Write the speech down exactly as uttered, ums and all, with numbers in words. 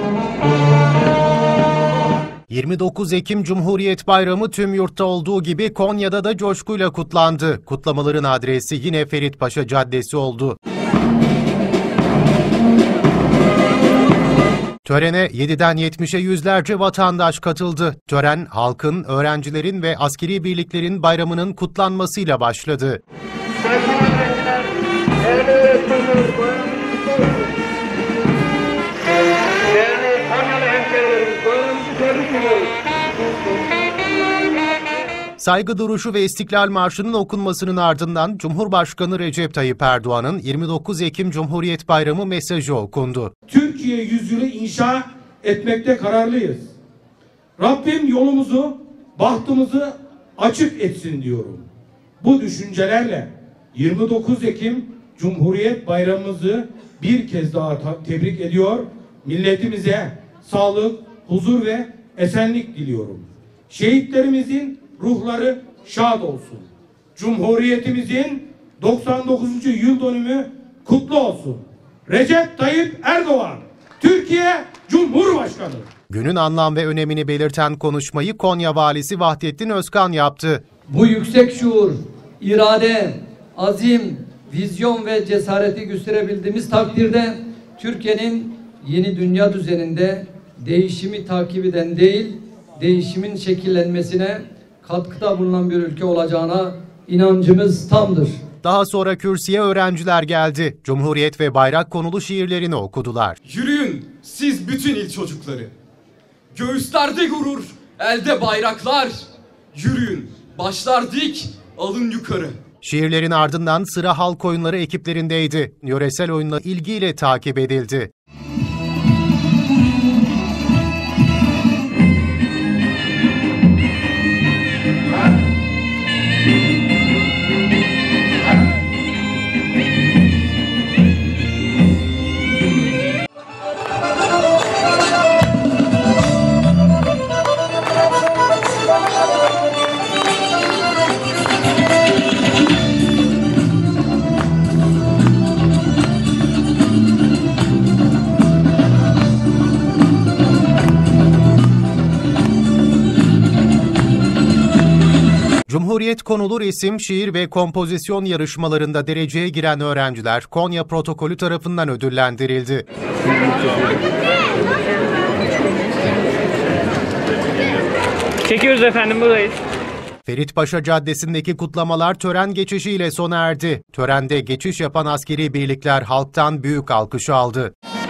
yirmi dokuz Ekim Cumhuriyet Bayramı tüm yurtta olduğu gibi Konya'da da coşkuyla kutlandı. Kutlamaların adresi yine Ferit Paşa Caddesi oldu. Törene yediden yetmişe yüzlerce vatandaş katıldı. Tören, halkın, öğrencilerin ve askeri birliklerin bayramının kutlanmasıyla başladı. Saygı duruşu ve İstiklal Marşı'nın okunmasının ardından Cumhurbaşkanı Recep Tayyip Erdoğan'ın yirmi dokuz Ekim Cumhuriyet Bayramı mesajı okundu. Türkiye yüzyılı inşa etmekte kararlıyız. Rabbim yolumuzu, bahtımızı açık etsin diyorum. Bu düşüncelerle yirmi dokuz Ekim Cumhuriyet Bayramımızı bir kez daha tebrik ediyor. Milletimize sağlık, huzur ve esenlik diliyorum. Şehitlerimizin ruhları şad olsun. Cumhuriyetimizin doksan dokuzuncu yıl dönümü kutlu olsun. Recep Tayyip Erdoğan, Türkiye Cumhurbaşkanı. Günün anlam ve önemini belirten konuşmayı Konya Valisi Vahdettin Özkan yaptı. Bu yüksek şuur, irade, azim, vizyon ve cesareti gösterebildiğimiz takdirde Türkiye'nin yeni dünya düzeninde değişimi takip eden değil, değişimin şekillenmesine katkıda bulunan bir ülke olacağına inancımız tamdır. Daha sonra kürsüye öğrenciler geldi. Cumhuriyet ve bayrak konulu şiirlerini okudular. Yürüyün siz bütün il çocukları. Göğüslerde gurur, elde bayraklar. Yürüyün, başlar dik, alın yukarı. Şiirlerin ardından sıra halk oyunları ekiplerindeydi. Yöresel oyunla ilgiyle takip edildi. Cumhuriyet konulu resim, şiir ve kompozisyon yarışmalarında dereceye giren öğrenciler Konya protokolü tarafından ödüllendirildi. Çekiyoruz efendim, buradayız. Ferit Paşa Caddesi'ndeki kutlamalar tören geçişiyle sona erdi. Törende geçiş yapan askeri birlikler halktan büyük alkış aldı.